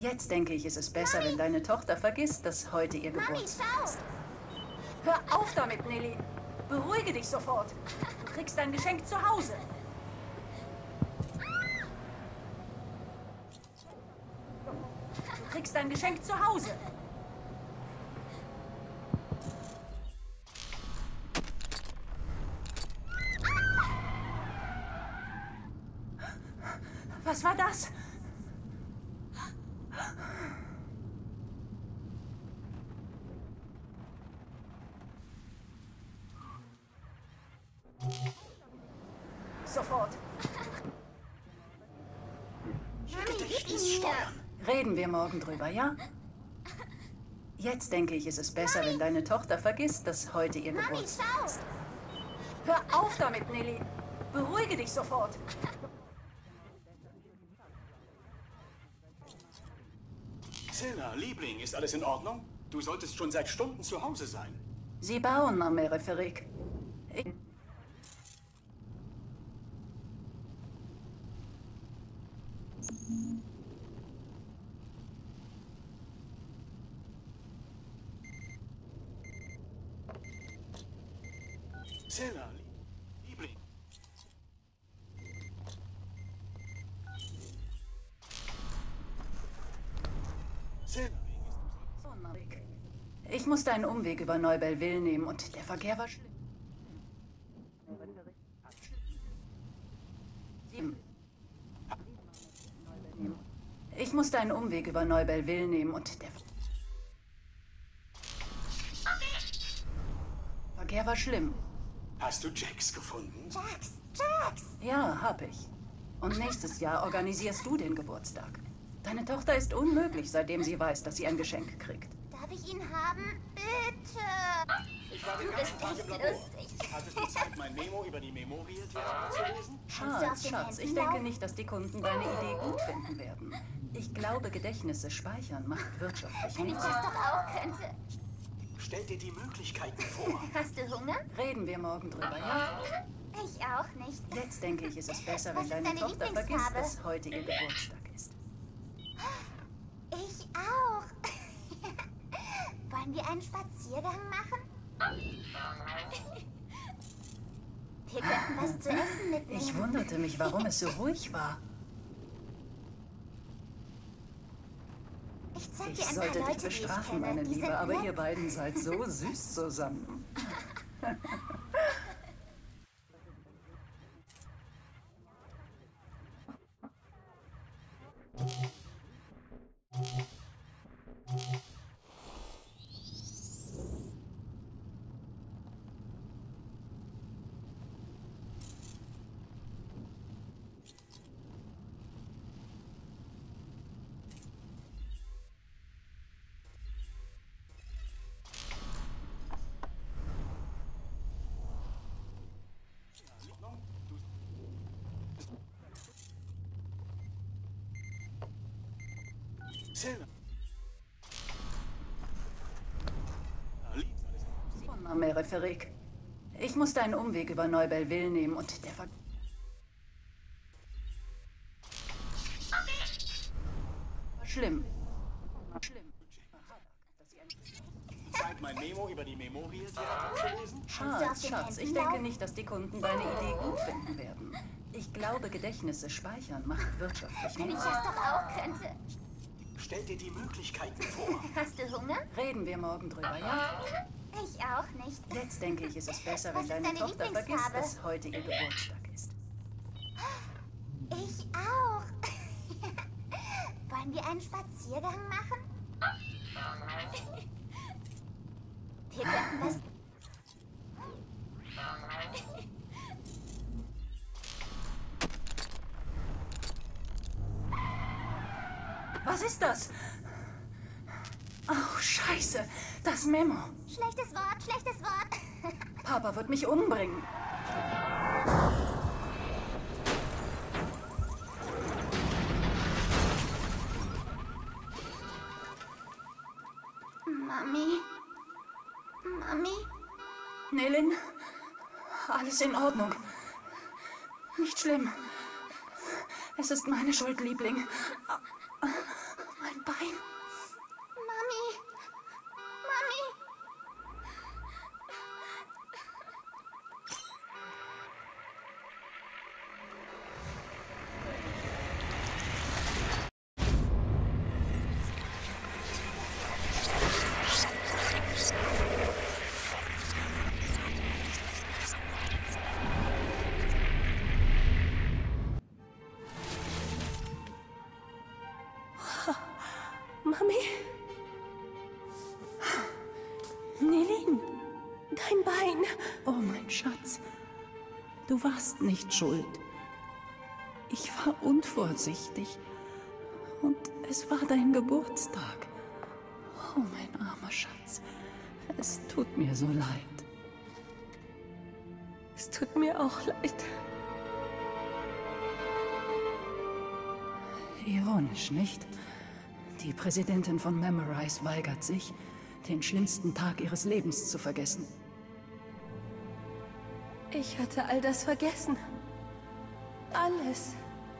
Jetzt denke ich, ist es besser, wenn deine Tochter vergisst, dass heute ihr Geburtstag ist. Hör auf damit, Nelly. Beruhige dich sofort. Du kriegst dein Geschenk zu Hause. Du kriegst dein Geschenk zu Hause. Was war das? Sofort. Reden wir morgen drüber, ja? Jetzt denke ich, ist es besser, wenn deine Tochter vergisst, dass heute ihr Geburtstag ist. Hör auf damit, Nelly. Beruhige dich sofort. Zilla, Liebling, ist alles in Ordnung? Du solltest schon seit Stunden zu Hause sein. Sie bauen, Mame Referik. Zilla, Liebling. Zilla. Ich musste einen Umweg über Neubellville nehmen und der Verkehr war schlimm. Ich musste einen Umweg über Neubellville nehmen und der Verkehr war schlimm. Hast du Jax gefunden? Jax! Ja, hab ich. Und nächstes Jahr organisierst du den Geburtstag. Deine Tochter ist unmöglich, seitdem sie weiß, dass sie ein Geschenk kriegt. Darf ich ihn haben? Bitte! Ich war den Du ganzen bist Tag echt im Labor. lustig. Hattest du Zeit, mein Memo über die Memorial-Theater zu lesen? Schatz, ich denke nicht, dass die Kunden deine Idee gut finden werden. Ich glaube, Gedächtnisse speichern macht wirtschaftlich Wenn ich nicht. das doch auch könnte. Stell dir die Möglichkeiten vor. Hast du Hunger? Reden wir morgen drüber, ja? Ich auch nicht. Jetzt denke ich, ist es besser, Was wenn ist deine deine Tochter vergisst, Lieblingsfarbe? dass heute ihr Geburtstag ist. Ich auch. Wollen wir einen Spaziergang machen? Wir könnten was zu essen mitnehmen. Ich wunderte mich, warum es so ruhig war. Ich zeig Ich dir ein sollte paar dich Leute, die ich bestrafen, kenne. meine Die Liebe, sind aber nett. ihr beiden seid so süß zusammen. Zilla. Mame Referik. Ich musste einen Umweg über Neubellville nehmen und der Verkehr war schlimm. Zeit, mein Memo über die Memorial-Theater zu lesen? Schatz, ich denke nicht, dass die Kunden deine Idee gut finden werden. Ich glaube, Gedächtnisse speichern macht wirtschaftlich Wenn ich nicht. das doch auch könnte. Stell dir die Möglichkeiten vor. Hast du Hunger? Reden wir morgen drüber, ja? Ich auch nicht. Jetzt denke ich, ist es besser, Was wenn ist deine deine Tochter vergisst, Lieblingsfarbe? dass heute ihr Geburtstag ist. Ich auch. Wollen wir einen Spaziergang machen? Wir könnten was... Was ist das? Oh, Scheiße. Das Memo. Schlechtes Wort, schlechtes Wort. Papa wird mich umbringen. Mami? Mami? Nelin, alles in Ordnung. Nicht schlimm. Es ist meine Schuld, Liebling. Mein Bein. Mami? Nelin, dein Bein. Oh, mein Schatz. Du warst nicht schuld. Ich war unvorsichtig. Und es war dein Geburtstag. Oh, mein armer Schatz. Es tut mir so leid. Es tut mir auch leid. Ironisch, nicht? Die Präsidentin von Memorize weigert sich, den schlimmsten Tag ihres Lebens zu vergessen. Ich hatte all das vergessen. Alles.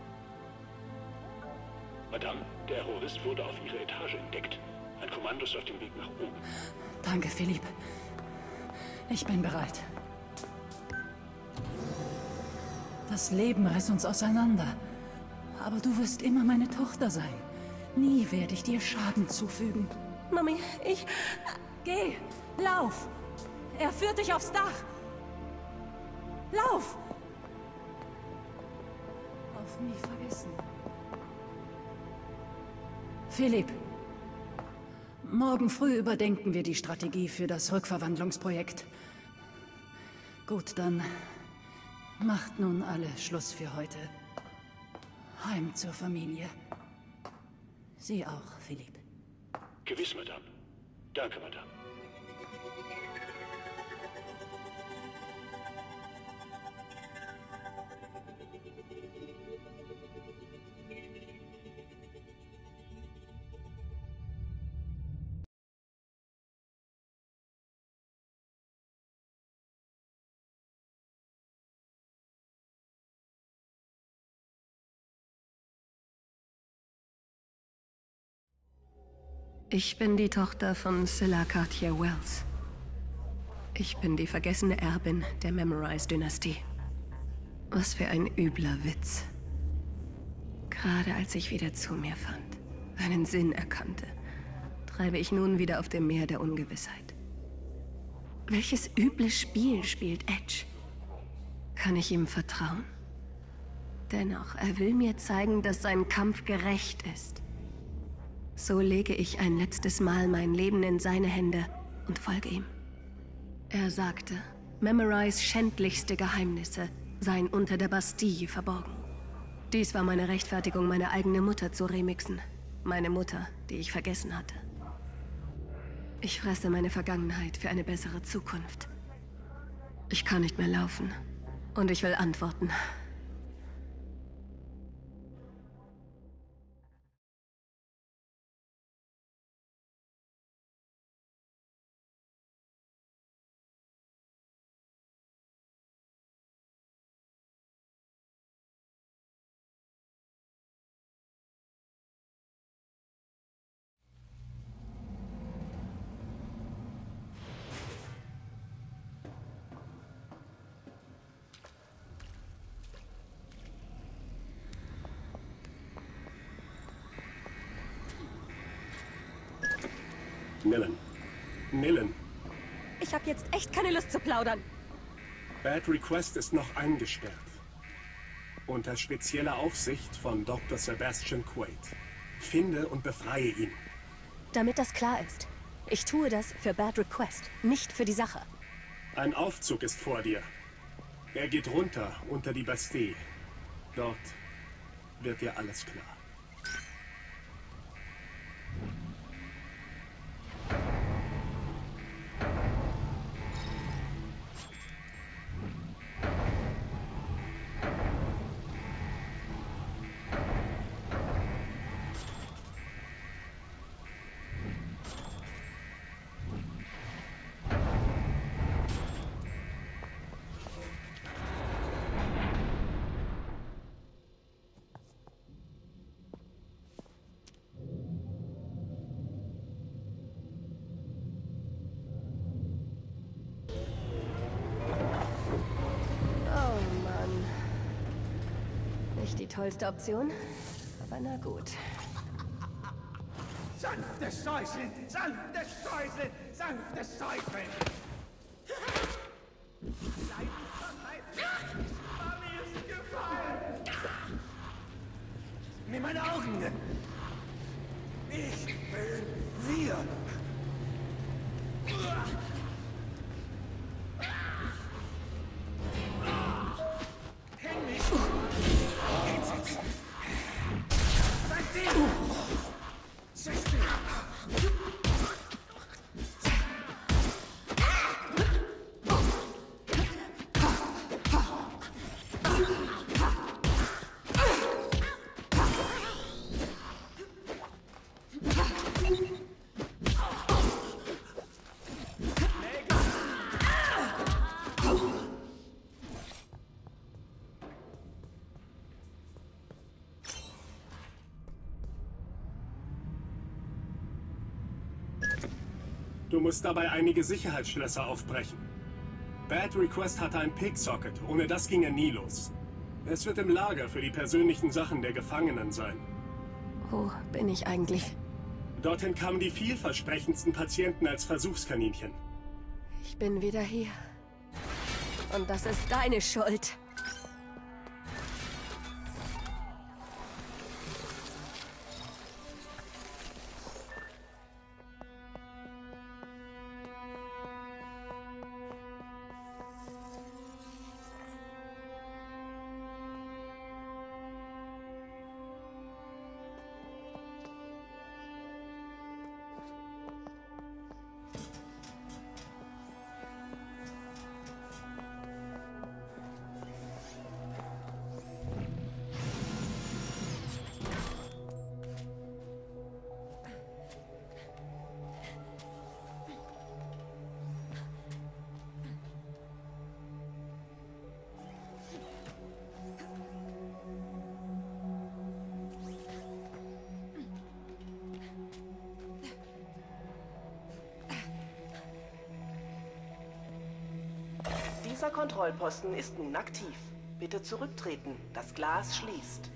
Madame, der Terrorist wurde auf Ihrer Etage entdeckt. Ein Kommando ist auf dem Weg nach oben. Danke, Philipp. Ich bin bereit. Das Leben reißt uns auseinander. Aber du wirst immer meine Tochter sein. Nie werde ich dir Schaden zufügen. Mami, Geh! Lauf! Er führt dich aufs Dach! Lauf! Auf nie vergessen. Philipp, morgen früh überdenken wir die Strategie für das Rückverwandlungsprojekt. Gut, dann macht nun alle Schluss für heute. Heim zur Familie. Sie auch, Philipp. Gewiss, Madame. Danke, Madame. Ich bin die Tochter von Scylla Cartier-Wells. Ich bin die vergessene Erbin der Memorize-Dynastie. Was für ein übler Witz. Gerade als ich wieder zu mir fand, einen Sinn erkannte, treibe ich nun wieder auf dem Meer der Ungewissheit. Welches üble Spiel spielt Edge? Kann ich ihm vertrauen? Dennoch, er will mir zeigen, dass sein Kampf gerecht ist. So lege ich ein letztes Mal mein Leben in seine Hände und folge ihm. Er sagte, Memorize schändlichste Geheimnisse seien unter der Bastille verborgen. Dies war meine Rechtfertigung, meine eigene Mutter zu remixen. Meine Mutter, die ich vergessen hatte. Ich fresse meine Vergangenheit für eine bessere Zukunft. Ich kann nicht mehr laufen. Und ich will antworten. Millen. Millen. Ich habe jetzt echt keine Lust zu plaudern. Bad Request ist noch eingesperrt. Unter spezieller Aufsicht von Dr. Sebastian Quaid. Finde und befreie ihn. Damit das klar ist. Ich tue das für Bad Request, nicht für die Sache. Ein Aufzug ist vor dir. Er geht runter unter die Bastille. Dort wird dir alles klar. Nicht die tollste Option, aber na gut. Sanftes Säuseln, sanftes Säuseln, sanftes Säuseln! Mami ist gefallen! Nimm meine Augen! Ich bin wir. Häng mich. Hinsetzen. Bleib stehen. Sei still. Du musst dabei einige Sicherheitsschlösser aufbrechen. Bad Request hatte ein Pig-Socket, ohne das ging er nie los. Es wird im Lager für die persönlichen Sachen der Gefangenen sein. Wo bin ich eigentlich? Dorthin kamen die vielversprechendsten Patienten als Versuchskaninchen. Ich bin wieder hier. Und das ist deine Schuld. Dieser Kontrollposten ist nun aktiv. Bitte zurücktreten. Das Glas schließt.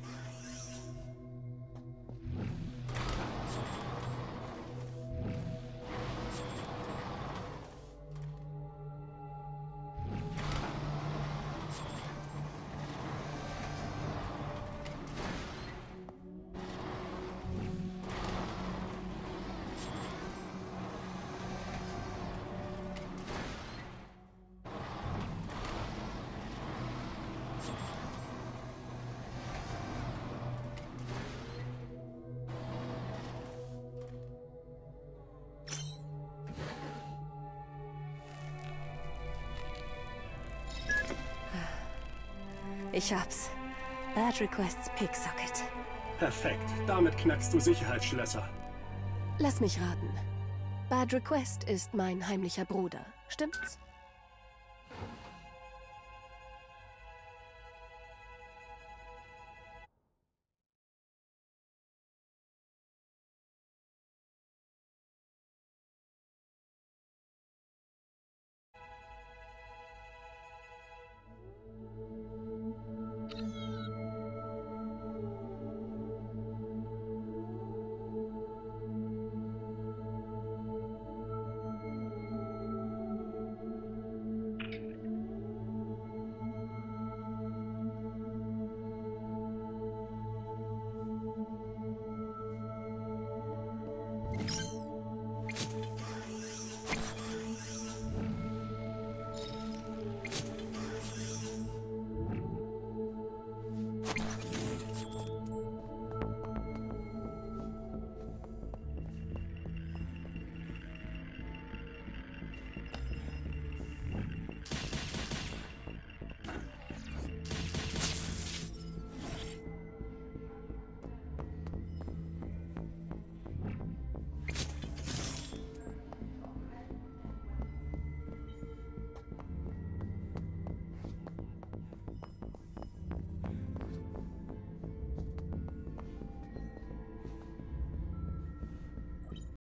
Ich hab's. Bad Requests Pig-Socket. Perfekt, damit knackst du Sicherheitsschlösser. Lass mich raten. Bad Request ist mein heimlicher Bruder, stimmt's?